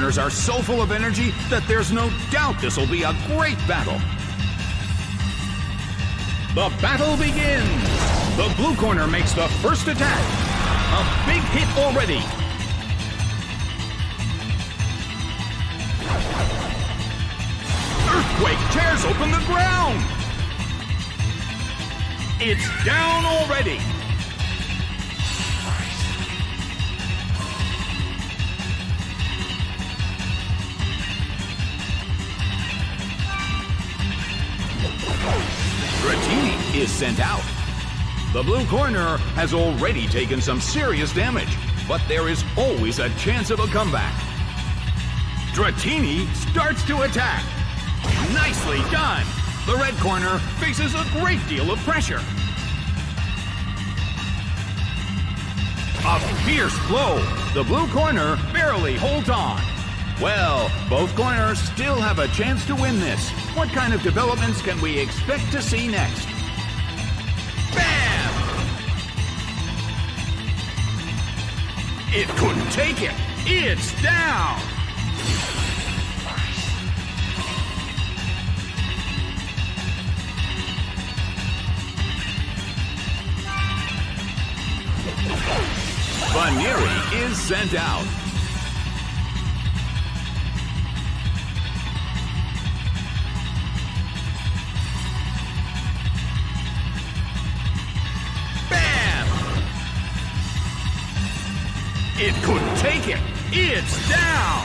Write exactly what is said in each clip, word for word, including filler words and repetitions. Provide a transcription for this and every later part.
corners are so full of energy that there's no doubt this will be a great battle. The battle begins! The blue corner makes the first attack. A big hit already. Earthquake tears open the ground. It's down already. Dratini is sent out. The blue corner has already taken some serious damage, but there is always a chance of a comeback. Dratini starts to attack. Nicely done! The red corner faces a great deal of pressure. A fierce blow. The blue corner barely holds on. Well, both corners still have a chance to win this. What kind of developments can we expect to see next? Bam! It couldn't take it. It's down. Buneary is sent out. Bam! It couldn't take it. It's down.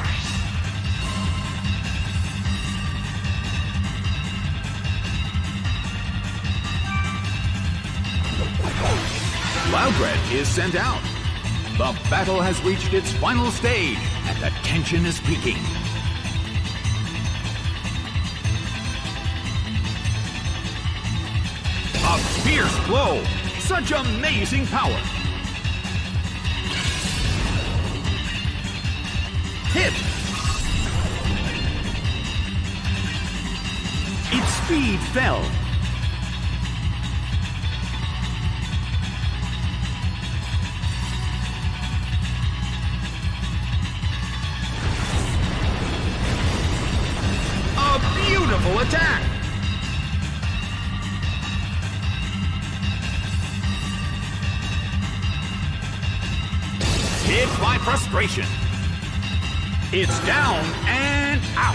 Loudred is sent out. The battle has reached its final stage, and the tension is peaking. A fierce blow! Such amazing power! Hit! Its speed fell. Beautiful attack! Hit by frustration. It's down and out.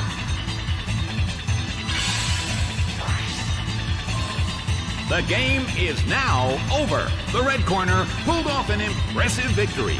The game is now over. The red corner pulled off an impressive victory.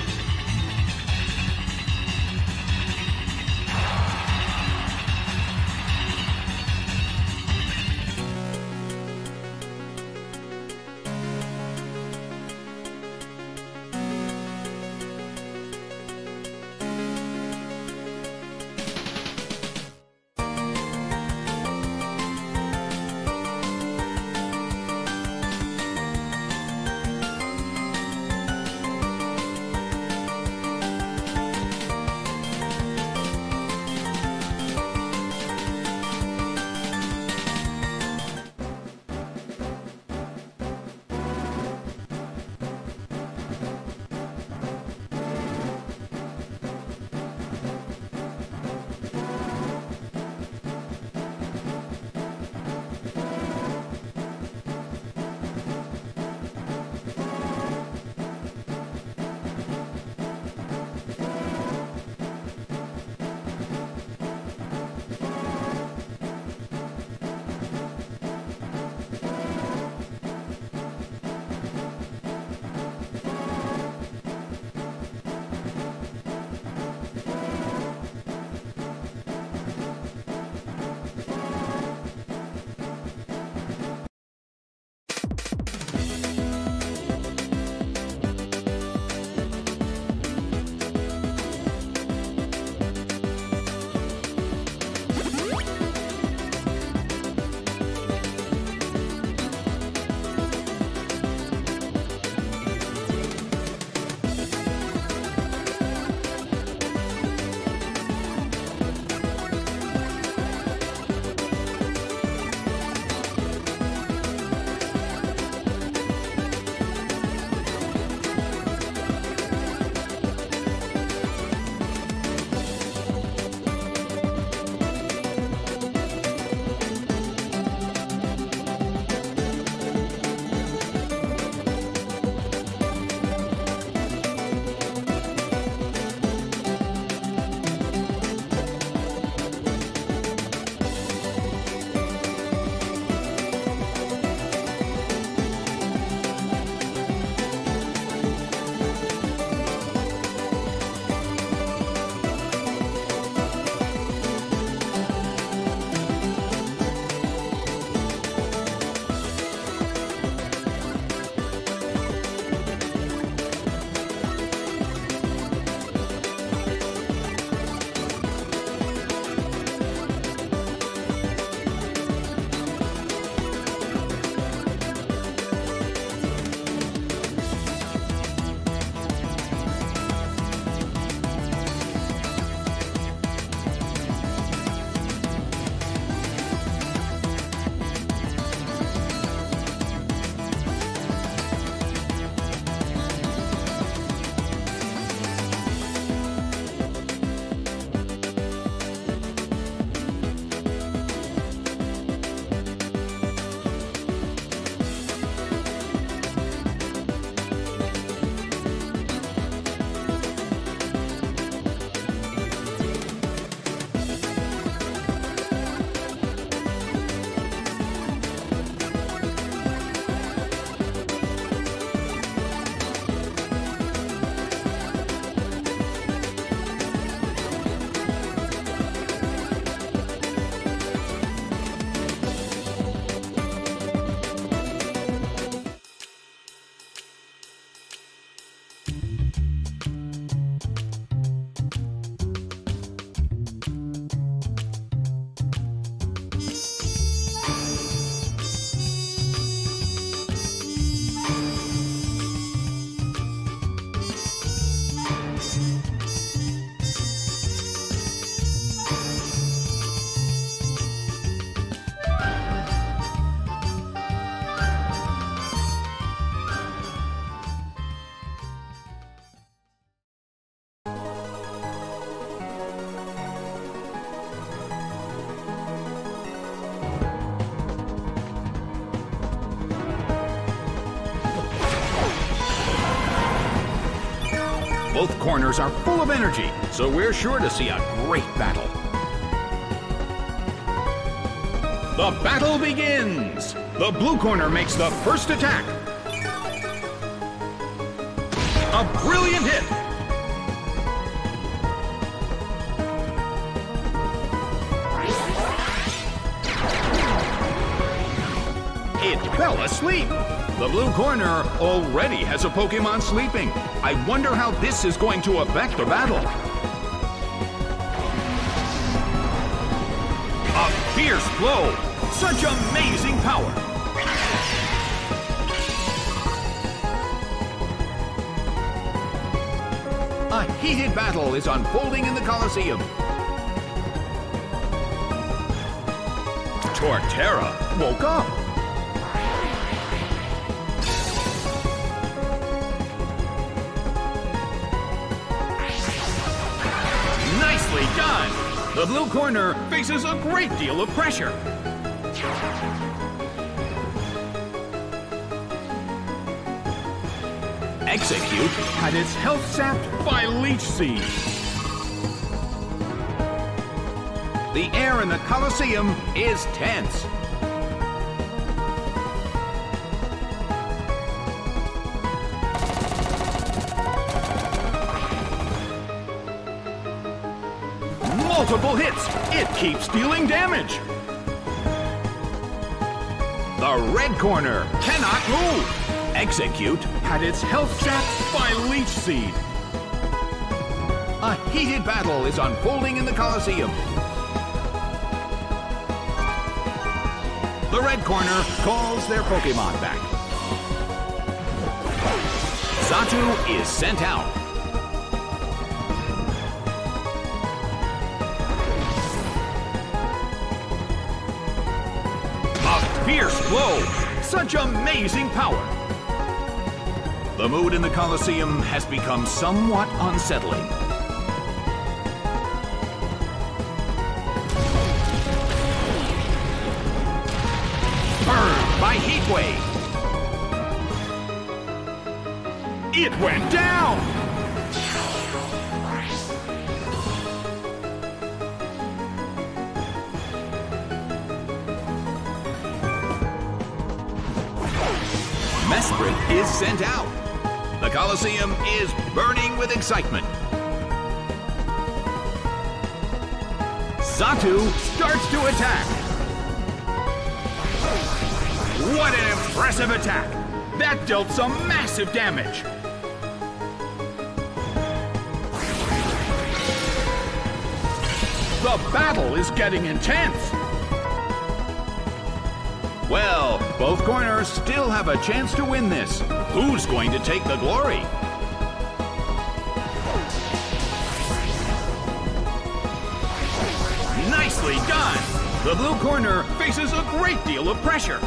Both corners are full of energy, so we're sure to see a great battle. The battle begins! The blue corner makes the first attack. A brilliant hit! It fell asleep! The blue corner already has a Pokémon sleeping. I wonder how this is going to affect the battle. A fierce blow! Such amazing power! A heated battle is unfolding in the Colosseum. Torterra woke up. Nicely done! The blue corner faces a great deal of pressure. Exeggcute had its health sapped by Leech Seed. The air in the Colosseum is tense. Multiple hits! It keeps dealing damage! The red corner cannot move! Exeggcute had its health sapped by Leech Seed. A heated battle is unfolding in the Colosseum. The red corner calls their Pokémon back. Xatu is sent out. A fierce blow! Such amazing power! The mood in the Colosseum has become somewhat unsettling. Burned by Heat Wave! It went down! Mesprit is sent out. The Colosseum is burning with excitement. Xatu starts to attack. What an impressive attack! That dealt some massive damage. The battle is getting intense. Well, both corners still have a chance to win this. Who's going to take the glory? Nicely done! The blue corner faces a great deal of pressure.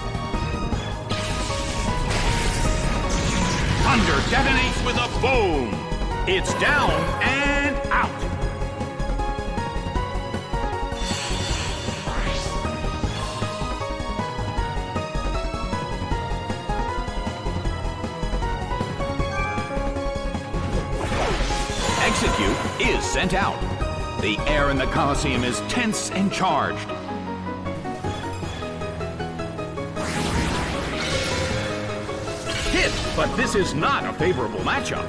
Thunder detonates with a boom. It's down and out. Exeggcute is sent out. The air in the Colosseum is tense and charged. Hit, but this is not a favorable matchup.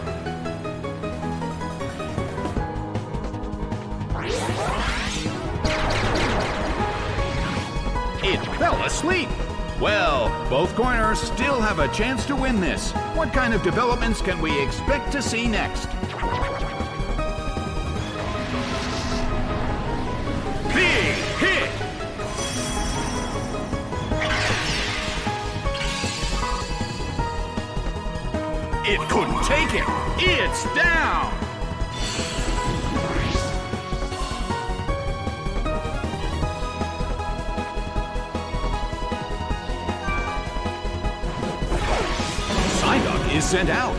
It fell asleep. Well, both corners still have a chance to win this. What kind of developments can we expect to see next? Big hit! It couldn't take it. It's down. Psyduck is sent out.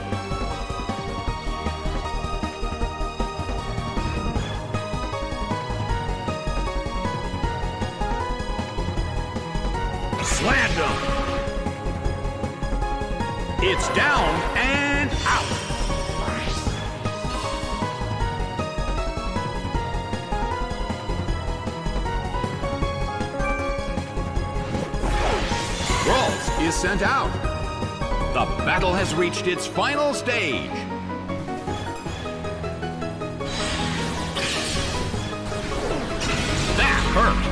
Slammed him. It's down and out. is sent out. The battle has reached its final stage. That hurt.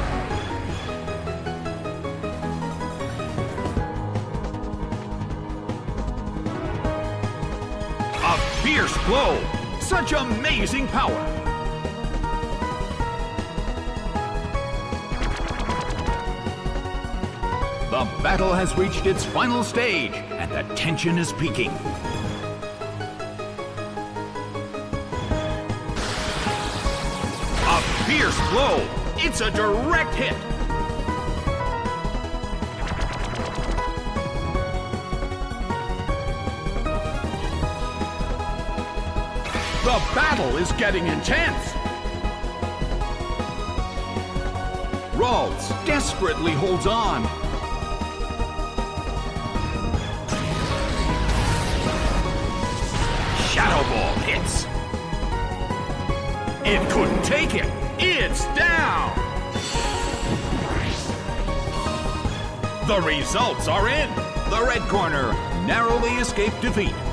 A fierce blow. Such amazing power. The battle has reached its final stage, and the tension is peaking. A fierce blow! It's a direct hit! The battle is getting intense! Ralts desperately holds on. Shadow Ball hits. It couldn't take it. It's down. The results are in. The red corner narrowly escaped defeat.